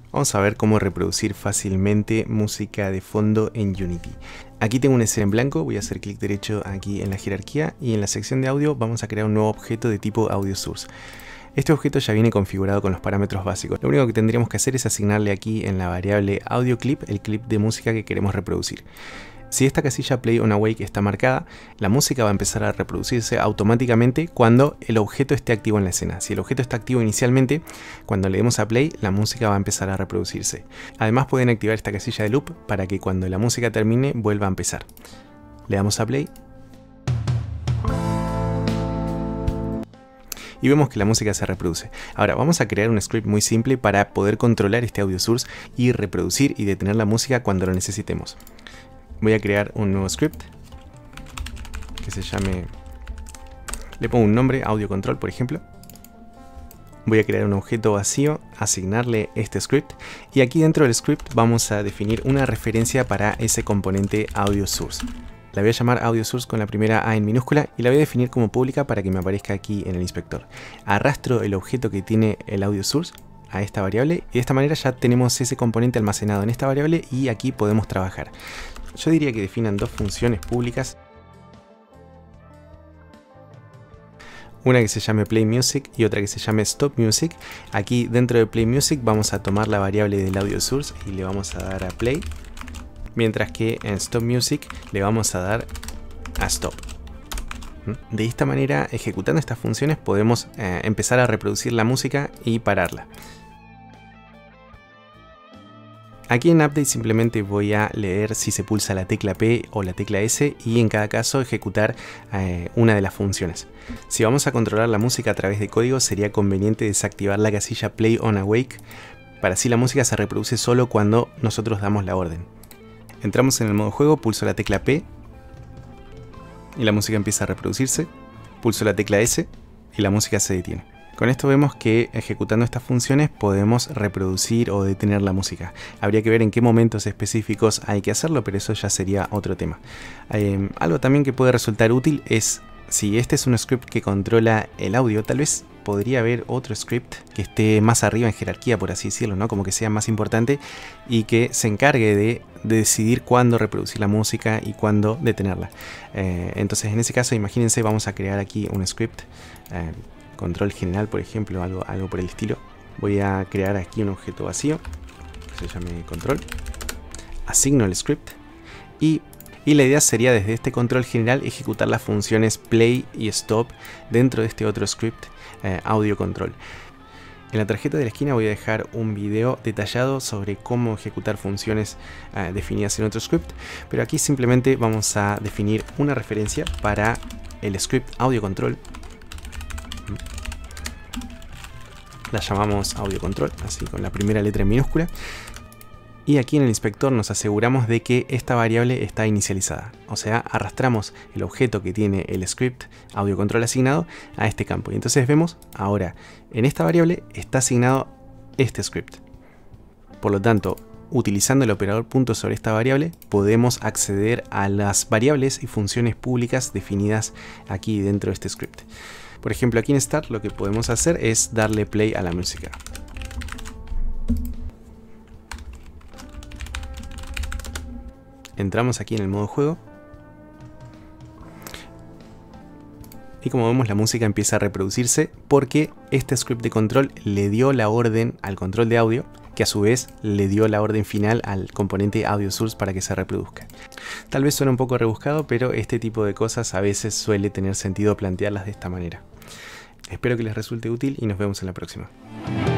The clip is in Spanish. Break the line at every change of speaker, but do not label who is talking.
Vamos a ver cómo reproducir fácilmente música de fondo en Unity. Aquí tengo una escena en blanco, voy a hacer clic derecho aquí en la jerarquía y en la sección de audio vamos a crear un nuevo objeto de tipo Audio Source. Este objeto ya viene configurado con los parámetros básicos. Lo único que tendríamos que hacer es asignarle aquí en la variable Audio Clip el clip de música que queremos reproducir. Si esta casilla Play on Awake está marcada, la música va a empezar a reproducirse automáticamente cuando el objeto esté activo en la escena. Si el objeto está activo inicialmente, cuando le demos a Play, la música va a empezar a reproducirse. Además pueden activar esta casilla de loop para que cuando la música termine vuelva a empezar. Le damos a Play. Y vemos que la música se reproduce. Ahora vamos a crear un script muy simple para poder controlar este audio source y reproducir y detener la música cuando lo necesitemos. Voy a crear un nuevo script que se llame, le pongo un nombre, audio control por ejemplo. Voy a crear un objeto vacío, asignarle este script y aquí dentro del script vamos a definir una referencia para ese componente audio source. La voy a llamar audio source con la primera A en minúscula y la voy a definir como pública para que me aparezca aquí en el inspector. Arrastro el objeto que tiene el audio source a esta variable y de esta manera ya tenemos ese componente almacenado en esta variable y aquí podemos trabajar. Yo diría que definan dos funciones públicas. Una que se llame Play Music y otra que se llame Stop Music. Aquí dentro de Play Music vamos a tomar la variable del audio source y le vamos a dar a Play. Mientras que en Stop Music le vamos a dar a Stop. De esta manera, ejecutando estas funciones, podemos empezar a reproducir la música y pararla. Aquí en Update simplemente voy a leer si se pulsa la tecla P o la tecla S y en cada caso ejecutar una de las funciones. Si vamos a controlar la música a través de código, sería conveniente desactivar la casilla Play on Awake, para así la música se reproduce solo cuando nosotros damos la orden. Entramos en el modo juego, pulso la tecla P y la música empieza a reproducirse, pulso la tecla S y la música se detiene. Con esto vemos que ejecutando estas funciones podemos reproducir o detener la música. Habría que ver en qué momentos específicos hay que hacerlo, pero eso ya sería otro tema. Algo también que puede resultar útil es, si este es un script que controla el audio, tal vez podría haber otro script que esté más arriba en jerarquía, por así decirlo, ¿no? Como que sea más importante y que se encargue de decidir cuándo reproducir la música y cuándo detenerla. Entonces en ese caso, imagínense, vamos a crear aquí un script. Control general, por ejemplo, algo por el estilo. Voy a crear aquí un objeto vacío que se llame control. Asigno el script y la idea sería desde este control general ejecutar las funciones play y stop dentro de este otro script audio control. En la tarjeta de la esquina voy a dejar un video detallado sobre cómo ejecutar funciones definidas en otro script, pero aquí simplemente vamos a definir una referencia para el script audio control. La llamamos audio control, así con la primera letra en minúscula. Y aquí en el inspector nos aseguramos de que esta variable está inicializada. O sea, arrastramos el objeto que tiene el script audio control asignado a este campo. Y entonces vemos, ahora, en esta variable está asignado este script. Por lo tanto, utilizando el operador punto sobre esta variable, podemos acceder a las variables y funciones públicas definidas aquí dentro de este script. Por ejemplo, aquí en Start lo que podemos hacer es darle play a la música. Entramos aquí en el modo juego. Y como vemos, la música empieza a reproducirse porque este script de control le dio la orden al control de audio, que a su vez le dio la orden final al componente audio source para que se reproduzca. Tal vez suena un poco rebuscado, pero este tipo de cosas a veces suele tener sentido plantearlas de esta manera. Espero que les resulte útil y nos vemos en la próxima.